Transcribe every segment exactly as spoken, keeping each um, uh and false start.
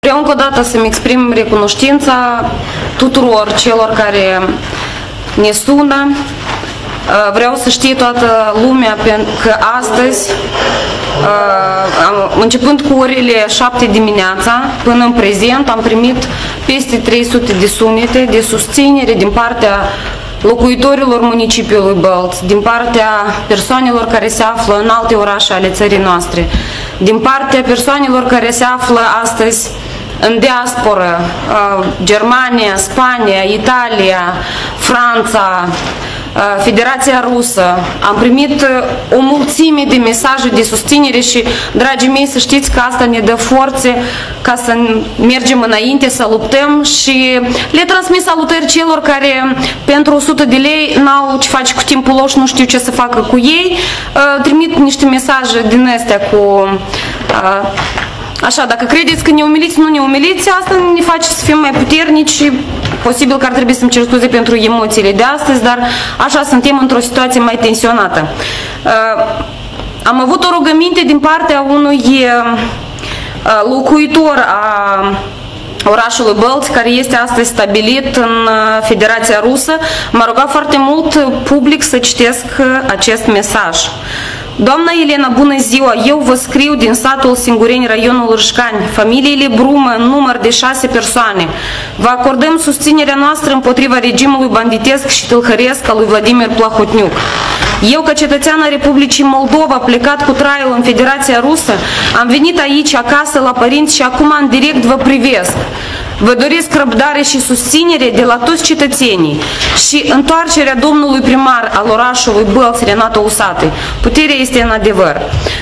Vreau încă o dată să-mi exprim recunoștința tuturor celor care ne sună. Vreau să știe toată lumea că astăzi, începând cu orele șapte dimineața până în prezent, am primit peste trei sute de sunete de susținere din partea locuitorilor municipiului Bălți, din partea persoanelor care se află în alte orașe ale țării noastre, din partea persoanelor care se află astăzi în diasporă, Germania, Spania, Italia, Franța, Federația Rusă. Am primit o mulțime de mesaje de susținere și, dragii mei, să știți că asta ne dă forțe ca să mergem înainte, să luptăm, și le transmit salutări celor care pentru o sută de lei n-au ce face cu timpul lor și nu știu ce să facă cu ei. Trimit niște mesaje din astea cu... Așa, dacă credeți că ne umiliți, nu ne umiliți, asta ne face să fim mai puternici și posibil că ar trebui să-mi cer scuze pentru emoțiile de astăzi, dar așa suntem într-o situație mai tensionată. Am avut o rugăminte din partea unui locuitor a orașului Bălți, care este astăzi stabilit în Federația Rusă. M-a rugat foarte mult public să citesc acest mesaj. Doamna Elena, bună ziua! Eu vă scriu din satul Singureni, raionul Râșcani, familiile Brumă, în număr de șase persoane. Vă acordăm susținerea noastră împotriva regimului banditesc și tâlhăresc al lui Vladimir Plahotniuc. Eu, ca cetățean al Republicii Moldova, plecat cu traiul în Federația Rusă, am venit aici, acasă, la părinți și acum în direct vă privesc. Vă doresc răbdare și susținere de la toți cetățenii și întoarcerea domnului primar al orașului Bălți, Renato Usatăi. Puterea este în adevăr.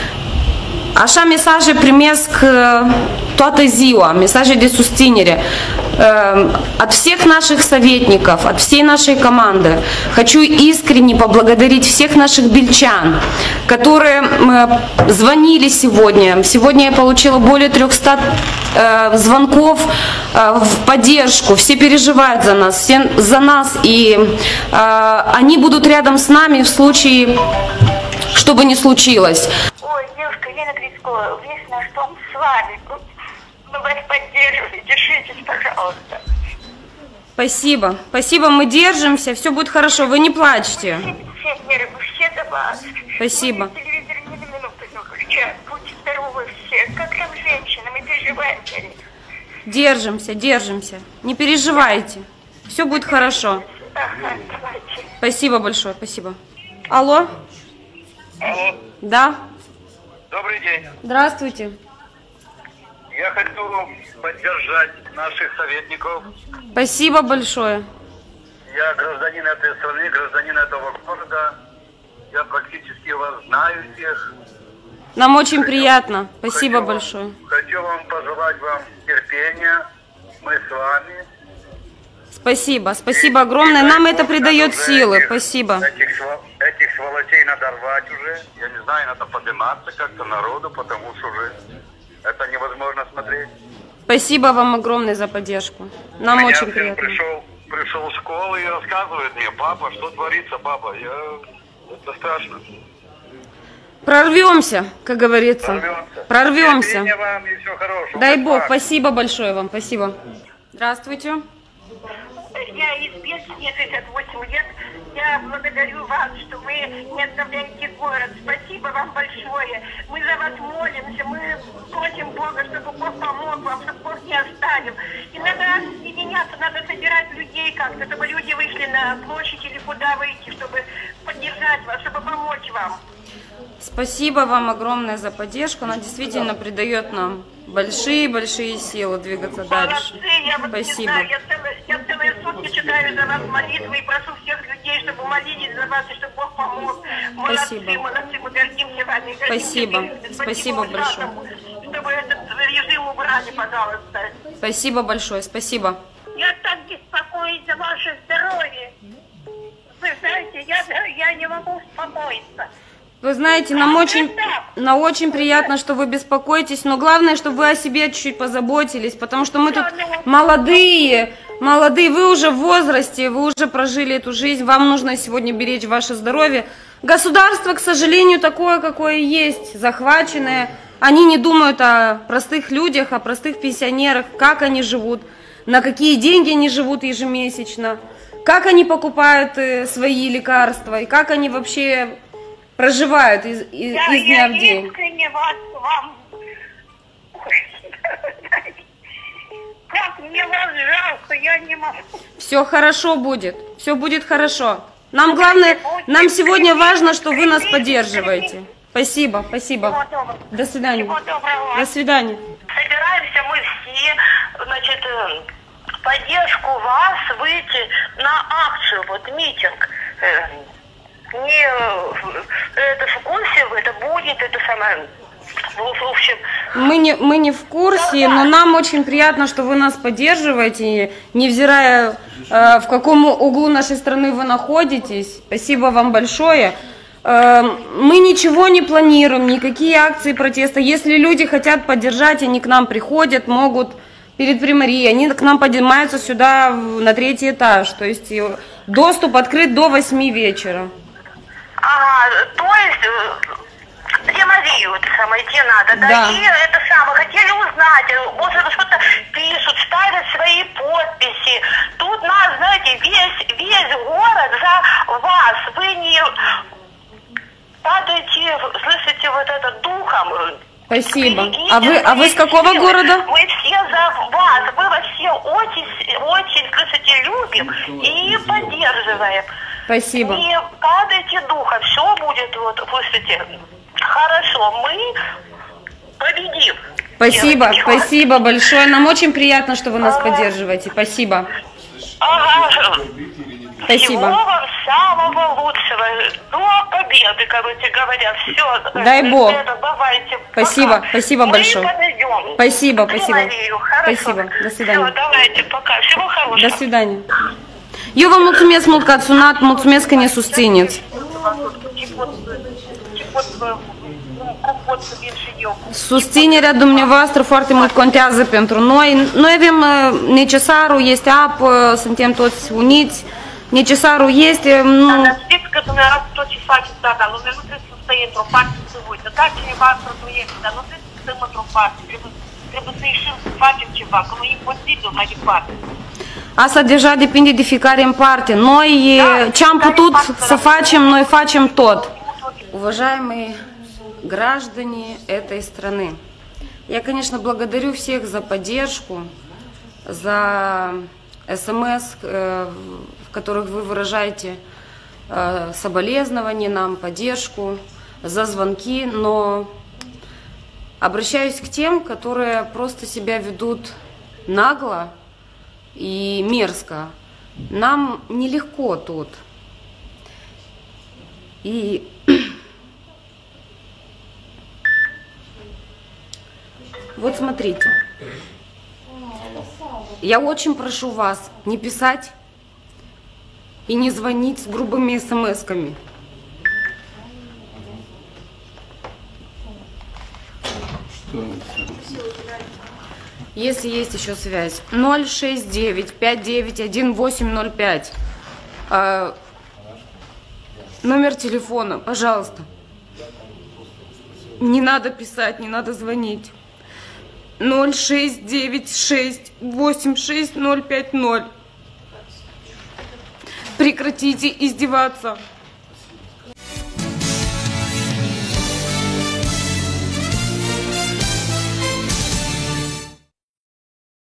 Așa mesaje primesc toată ziua, mesaje de susțинere от всех наших советников, от всей нашей команды. Хочу искренне поблагодарить всех наших бельчан, которые звонили сегодня. Сегодня я получила более трёхсот звонков в поддержку. Все переживают за нас, все за нас, и они будут рядом с нами в случае, что бы ни случилось. Ой, девушка, Елена Грицкова, весь наш дом с вами. Мы вас поддерживаем. Держитесь, пожалуйста. Спасибо. Спасибо, мы держимся. Все будет хорошо. Вы не плачьте. Все, все, все за вас. Спасибо. Телевизор ни на минуту не включаем. Будьте здоровы все. Как там женщины? Мы переживаем за них. Держимся, держимся. Не переживайте. Все будет хорошо. Ага, давайте. Спасибо большое. Спасибо. Алло? Алло. Да? Добрый день. Здравствуйте. Я хочу поддержать наших советников. Спасибо большое. Я гражданин этой страны, гражданин этого города. Я практически вас знаю всех. Нам очень хочу, приятно. Спасибо хочу, большое. Хочу вам пожелать вам терпения. Мы с вами. Спасибо. Спасибо и, огромное. И Нам это придает силы. Этих, Спасибо. Этих, этих сволочей надо рвать уже. Я не знаю, надо подниматься как-то народу, потому что уже это невозможно смотреть. Спасибо вам огромное за поддержку. Нам Меня очень приятно. Пришел, пришел в школу и рассказывает мне: папа, что творится, папа? Я... Это страшно. Прорвемся, как говорится. Прорвемся. Прорвемся. Вам и всего хорошего. Дай Бог. Бог. Спасибо большое вам. Спасибо. Здравствуйте. Я из Бельца, мне шестьдесят восемь лет. Я благодарю вас, что вы не оставляете город. Спасибо вам большое. Мы за вас молимся, мы просим Бога, чтобы Бог помог вам, чтобы Бог не оставил. И надо объединяться, надо собирать людей как-то, чтобы люди вышли на площадь или куда выйти, чтобы поддержать вас, чтобы помочь вам. Спасибо вам огромное за поддержку. Она действительно придает нам большие-большие силы двигаться дальше. Молодцы, я вот Спасибо. Не знаю, я, целые, я целые сутки читаю за вас молитвы и прошу всех людей, чтобы молились за вас и чтобы Бог помог. Молодцы, Спасибо. молодцы, мы гордимся вами. Гордимся Спасибо. Спасибо, Спасибо большое. Чтобы этот режим убрали, пожалуйста. Спасибо большое. Спасибо. Я так беспокоюсь за ваше здоровье. Вы знаете, я, я не могу успокоиться. Вы знаете, нам очень, нам очень приятно, что вы беспокоитесь, но главное, чтобы вы о себе чуть-чуть позаботились, потому что мы тут молодые, молодые, вы уже в возрасте, вы уже прожили эту жизнь, вам нужно сегодня беречь ваше здоровье. Государство, к сожалению, такое, какое есть, захваченное Они не думают о простых людях, о простых пенсионерах, как они живут, на какие деньги они живут ежемесячно, как они покупают свои лекарства и как они вообще проживают из, из, Я, из дня я в день. искренне вас, вам... Как мне вас жалко, я не могу. Все хорошо будет, все будет хорошо. Нам главное, нам сегодня важно, что вы нас поддерживаете. Спасибо, спасибо. Всего доброго. До свидания. Всего доброго. До свидания. Собираемся мы все, значит, э, в поддержку вас выйти на акцию, вот митинг. Э, Не э, это в курсе, это будет, это самое, в общем... Мы не, мы не в курсе, но нам очень приятно, что вы нас поддерживаете, невзирая э, в каком углу нашей страны вы находитесь. Спасибо вам большое. Э, мы ничего не планируем, никакие акции протеста. Если люди хотят поддержать, они к нам приходят, могут перед примарией, они к нам поднимаются сюда на третий этаж. То есть доступ открыт до восьми вечера. Ага, то есть... Примарию это самое идти надо, да, да. И это самое, хотели узнать, может что-то пишут, ставят свои подписи. Тут нас, знаете, весь, весь город за вас, вы не падаете, слышите, вот это духом. Спасибо. А вы, а вы с какого все, города? Мы все за вас, мы вас все очень, очень, слышите, любим и поддерживаем. Спасибо. Не падайте духом, все будет, вот, слышите. Хорошо, мы победим. Спасибо, девочки. спасибо большое. Нам очень приятно, что вы нас ага. поддерживаете. Спасибо. Ага. Спасибо. Всего вам самого лучшего. До победы, короче говоря. Все. Дай Бог. Это, давайте. Спасибо, пока. спасибо мы большое. подойдем. Спасибо, спасибо. Спасибо. До свидания. Все, давайте, пока. Всего хорошего. До свидания. Eu vă mulțumesc mult că ați sunat, mulțumesc că ne susțineți. Susținerea dumneavoastră foarte mult contează pentru noi. Noi avem necesarul, este apă, suntem toți uniți. Necesarul este... Nu... Dar știți că dumneavoastră tot ce faceți, da, dar lumea nu trebuie să stai într-o parte să uită. Da, cineva străduiește, dar nu trebuie să stăm într-o parte. Trebuie, trebuie să ieșim să facem ceva, că nu e imposibil mai departe. Asta deja depinde de fiecare în parte. Noi, da, ce am putut să facem, noi facem tot. Уважаемые граждане этой страны, я, конечно, благодарю всех за поддержку, за смс, в которых вы выражаете соболезнования нам, поддержку, за звонки, но обращаюсь к тем, которые просто себя ведут нагло и мерзко. Нам нелегко тут. И вот смотрите, я очень прошу вас не писать и не звонить с грубыми смс-ками. Если есть еще связь. ноль шесть девять пять девять один восемь ноль пять. А, номер телефона, пожалуйста. Не надо писать, не надо звонить. ноль шесть девять шесть восемь шесть ноль пять ноль. Прекратите издеваться.